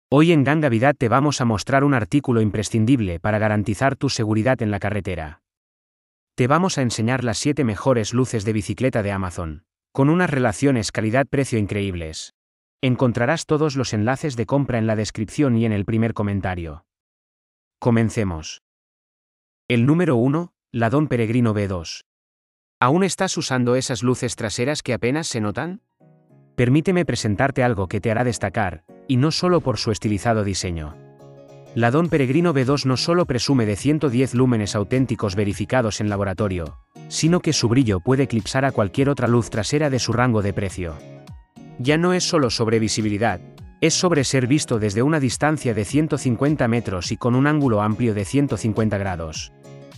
Hoy en Gangavidad te vamos a mostrar un artículo imprescindible para garantizar tu seguridad en la carretera. Te vamos a enseñar las 7 mejores luces de bicicleta de Amazon, con unas relaciones calidad-precio increíbles. Encontrarás todos los enlaces de compra en la descripción y en el primer comentario. Comencemos. El número 1, la Dom Peregrino V2. ¿Aún estás usando esas luces traseras que apenas se notan? Permíteme presentarte algo que te hará destacar, y no solo por su estilizado diseño. La Dom Peregrino V2 no solo presume de 110 lúmenes auténticos verificados en laboratorio, sino que su brillo puede eclipsar a cualquier otra luz trasera de su rango de precio. Ya no es solo sobre visibilidad, es sobre ser visto desde una distancia de 150 metros y con un ángulo amplio de 150 grados.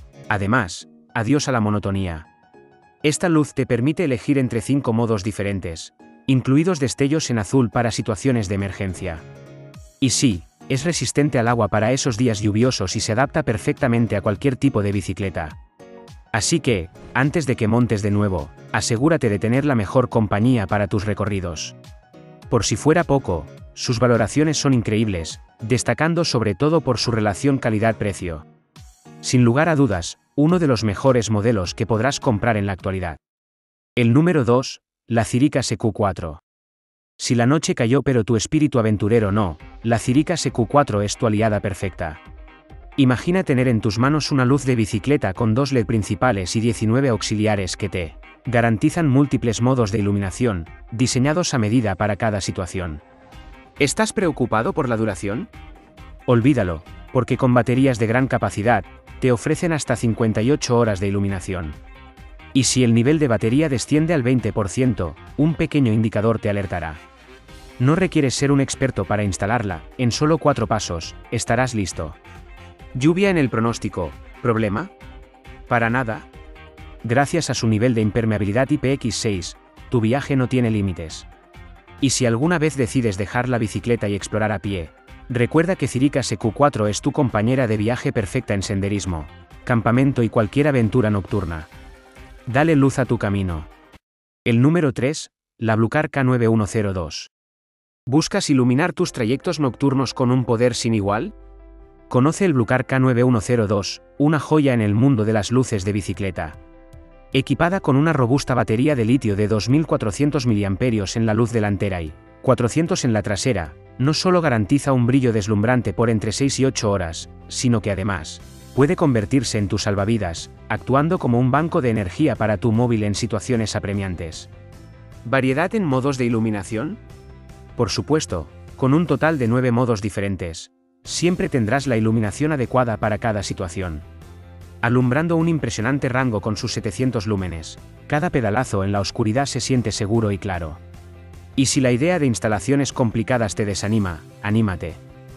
Además, adiós a la monotonía. Esta luz te permite elegir entre 5 modos diferentes, incluidos destellos en azul para situaciones de emergencia. Y sí, es resistente al agua para esos días lluviosos y se adapta perfectamente a cualquier tipo de bicicleta. Así que, antes de que montes de nuevo, asegúrate de tener la mejor compañía para tus recorridos. Por si fuera poco, sus valoraciones son increíbles, destacando sobre todo por su relación calidad-precio. Sin lugar a dudas, uno de los mejores modelos que podrás comprar en la actualidad. El número 2, la Cirica SQ4. Si la noche cayó pero tu espíritu aventurero no, la Cirica SQ4 es tu aliada perfecta. Imagina tener en tus manos una luz de bicicleta con 2 LED principales y 19 auxiliares que te garantizan múltiples modos de iluminación, diseñados a medida para cada situación. ¿Estás preocupado por la duración? Olvídalo, porque con baterías de gran capacidad, te ofrecen hasta 58 horas de iluminación. Y si el nivel de batería desciende al 20%, un pequeño indicador te alertará. No requieres ser un experto para instalarla, en solo 4 pasos, estarás listo. ¿Lluvia en el pronóstico? ¿Problema? Para nada. Gracias a su nivel de impermeabilidad IPX6, tu viaje no tiene límites. Y si alguna vez decides dejar la bicicleta y explorar a pie, recuerda que Cirica SQ4 es tu compañera de viaje perfecta en senderismo, campamento y cualquier aventura nocturna. Dale luz a tu camino. El número 3, la Blucar K9102. ¿Buscas iluminar tus trayectos nocturnos con un poder sin igual? Conoce el Blucar K9102, una joya en el mundo de las luces de bicicleta. Equipada con una robusta batería de litio de 2400 mAh en la luz delantera y 400 en la trasera, no solo garantiza un brillo deslumbrante por entre 6 y 8 horas, sino que además, puede convertirse en tu salvavidas, actuando como un banco de energía para tu móvil en situaciones apremiantes. ¿Variedad en modos de iluminación? Por supuesto, con un total de 9 modos diferentes. Siempre tendrás la iluminación adecuada para cada situación. Alumbrando un impresionante rango con sus 700 lúmenes, cada pedalazo en la oscuridad se siente seguro y claro. Y si la idea de instalaciones complicadas te desanima, anímate.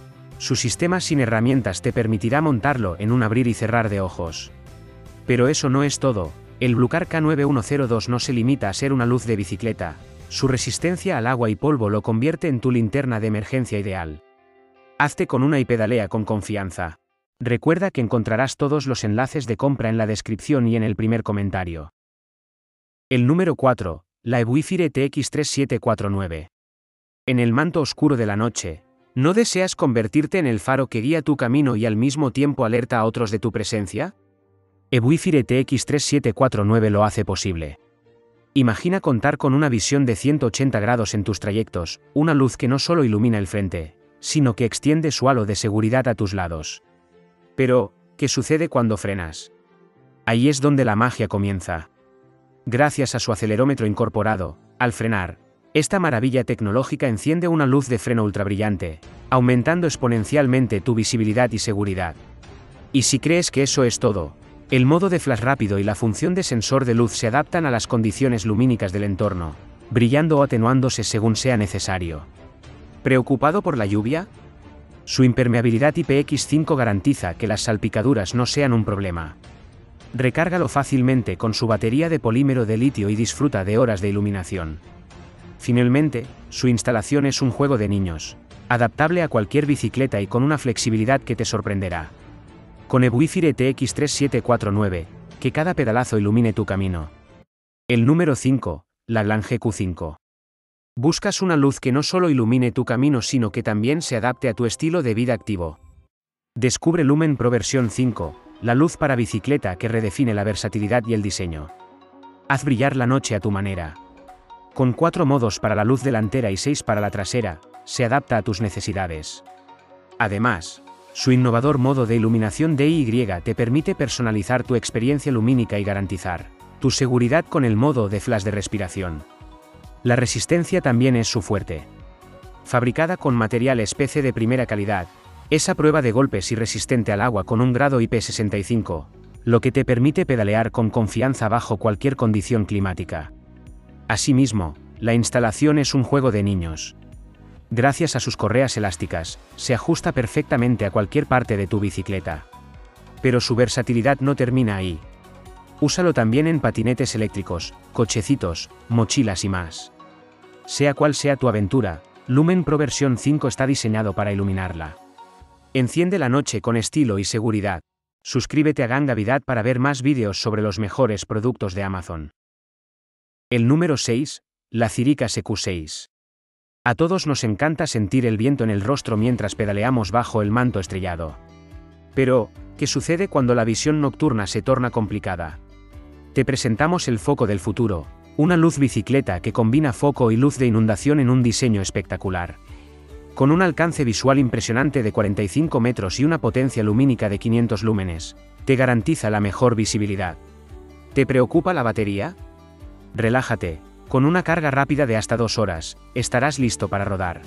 Su sistema sin herramientas te permitirá montarlo en un abrir y cerrar de ojos. Pero eso no es todo, el Blucar K9102 no se limita a ser una luz de bicicleta, su resistencia al agua y polvo lo convierte en tu linterna de emergencia ideal. Hazte con una y pedalea con confianza. Recuerda que encontrarás todos los enlaces de compra en la descripción y en el primer comentario. El número 4, la Ebwifire TX3749. En el manto oscuro de la noche, ¿no deseas convertirte en el faro que guía tu camino y al mismo tiempo alerta a otros de tu presencia? Ebwifire TX3749 lo hace posible. Imagina contar con una visión de 180 grados en tus trayectos, una luz que no solo ilumina el frente, sino que extiende su halo de seguridad a tus lados. Pero, ¿qué sucede cuando frenas? Ahí es donde la magia comienza. Gracias a su acelerómetro incorporado, al frenar, esta maravilla tecnológica enciende una luz de freno ultrabrillante, aumentando exponencialmente tu visibilidad y seguridad. Y si crees que eso es todo, el modo de flash rápido y la función de sensor de luz se adaptan a las condiciones lumínicas del entorno, brillando o atenuándose según sea necesario. ¿Preocupado por la lluvia? Su impermeabilidad IPX5 garantiza que las salpicaduras no sean un problema. Recárgalo fácilmente con su batería de polímero de litio y disfruta de horas de iluminación. Finalmente, su instalación es un juego de niños, adaptable a cualquier bicicleta y con una flexibilidad que te sorprenderá. Con Ebwifire TX3749, que cada pedalazo ilumine tu camino. El número 5, la Glange Q5. Buscas una luz que no solo ilumine tu camino sino que también se adapte a tu estilo de vida activo. Descubre Lumen Pro versión 5, la luz para bicicleta que redefine la versatilidad y el diseño. Haz brillar la noche a tu manera. Con 4 modos para la luz delantera y 6 para la trasera, se adapta a tus necesidades. Además, su innovador modo de iluminación DIY te permite personalizar tu experiencia lumínica y garantizar tu seguridad con el modo de flash de respiración. La resistencia también es su fuerte. Fabricada con materiales PC de primera calidad, es a prueba de golpes y resistente al agua con un grado IP65, lo que te permite pedalear con confianza bajo cualquier condición climática. Asimismo, la instalación es un juego de niños. Gracias a sus correas elásticas, se ajusta perfectamente a cualquier parte de tu bicicleta. Pero su versatilidad no termina ahí. Úsalo también en patinetes eléctricos, cochecitos, mochilas y más. Sea cual sea tu aventura, Lumen Pro versión 5 está diseñado para iluminarla. Enciende la noche con estilo y seguridad. Suscríbete a Gangavidad para ver más vídeos sobre los mejores productos de Amazon. El número 6, la Cirica SQ6. A todos nos encanta sentir el viento en el rostro mientras pedaleamos bajo el manto estrellado. Pero, ¿qué sucede cuando la visión nocturna se torna complicada? Te presentamos el foco del futuro, una luz bicicleta que combina foco y luz de inundación en un diseño espectacular. Con un alcance visual impresionante de 45 metros y una potencia lumínica de 500 lúmenes, te garantiza la mejor visibilidad. ¿Te preocupa la batería? Relájate, con una carga rápida de hasta 2 horas, estarás listo para rodar.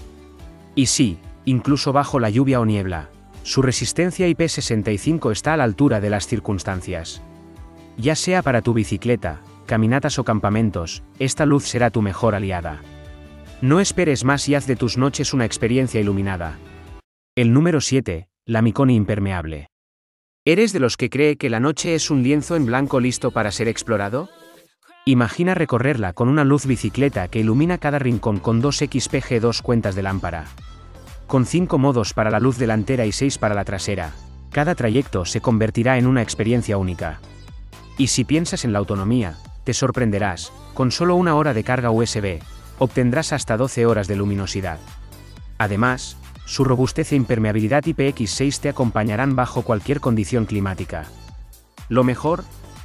Y sí, incluso bajo la lluvia o niebla, su resistencia IP65 está a la altura de las circunstancias. Ya sea para tu bicicleta, caminatas o campamentos, esta luz será tu mejor aliada. No esperes más y haz de tus noches una experiencia iluminada. El número 7, la Mikoni impermeable. ¿Eres de los que cree que la noche es un lienzo en blanco listo para ser explorado? Imagina recorrerla con una luz bicicleta que ilumina cada rincón con 2XPG2 cuentas de lámpara. Con 5 modos para la luz delantera y 6 para la trasera, cada trayecto se convertirá en una experiencia única. Y si piensas en la autonomía, te sorprenderás, con solo 1 hora de carga USB, obtendrás hasta 12 horas de luminosidad. Además, su robustez e impermeabilidad IPX6 te acompañarán bajo cualquier condición climática. Lo mejor,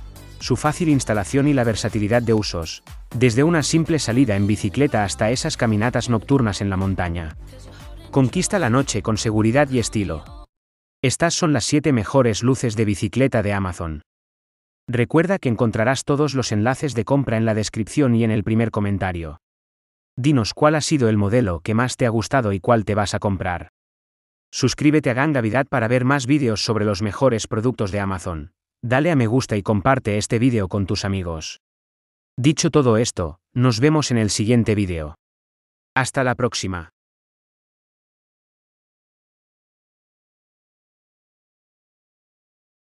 su fácil instalación y la versatilidad de usos, desde una simple salida en bicicleta hasta esas caminatas nocturnas en la montaña. Conquista la noche con seguridad y estilo. Estas son las 7 mejores luces de bicicleta de Amazon. Recuerda que encontrarás todos los enlaces de compra en la descripción y en el primer comentario. Dinos cuál ha sido el modelo que más te ha gustado y cuál te vas a comprar. Suscríbete a Gangavidad para ver más vídeos sobre los mejores productos de Amazon. Dale a me gusta y comparte este vídeo con tus amigos. Dicho todo esto, nos vemos en el siguiente vídeo. Hasta la próxima.